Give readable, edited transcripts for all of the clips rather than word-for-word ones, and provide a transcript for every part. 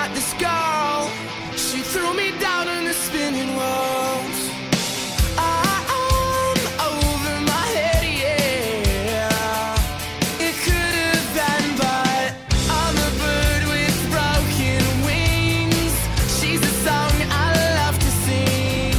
met this girl. She threw me down in the spinning world. I'm over my head, yeah. It could have been, but I'm a bird with broken wings. She's a song I love to sing.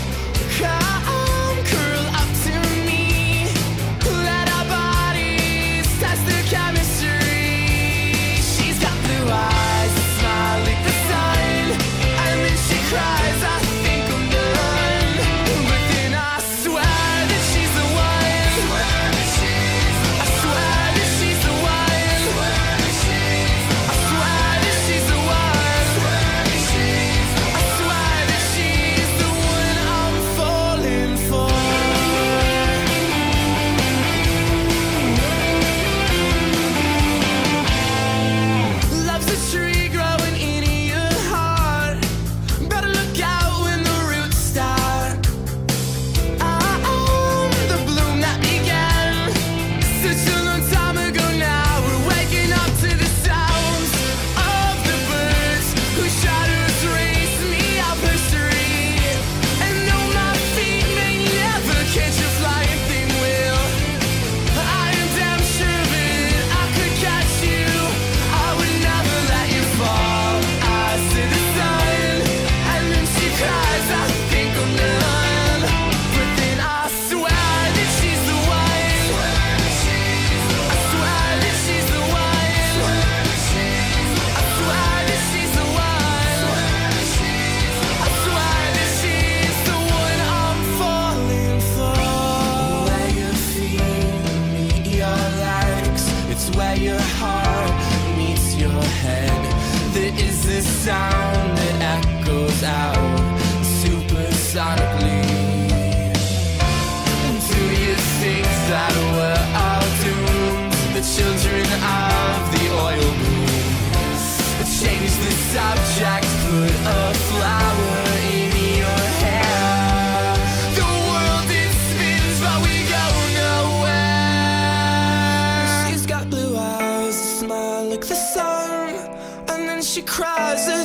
Come curl up to me. Let our bodies test the chemistry. She's got blue eyes, a smile like the sun, and then she cries, I think I'm done. But then I swear that she's the one. I swear that she's the one. I swear that she's the one. I swear that she's the one I'm falling for. Love's a tree growing in your heart. Better look out when the roots start. I'm the bloom that began such a long time ago now. We're waking up to the sounds of the birds whose shadows race me up history. And though my feet may never catch a flying thing will, I am damn sure that I could catch you. I would never let you fall. I see the sun, and then she cries, I think I'm done. But then I swear that she's the one. I swear that she's the one. I swear that she's the one. I swear that she's the one I'm falling for. Where your feet meet your legs, it's where your heart meets your head. There is this sound that echoes out supersonically. Do you think that we're all doomed? The children of the oil boom. Change the subject, put a flower in your hair. The world it spins, but we go nowhere. She's got blue eyes, a smile like the sun, and then she cries,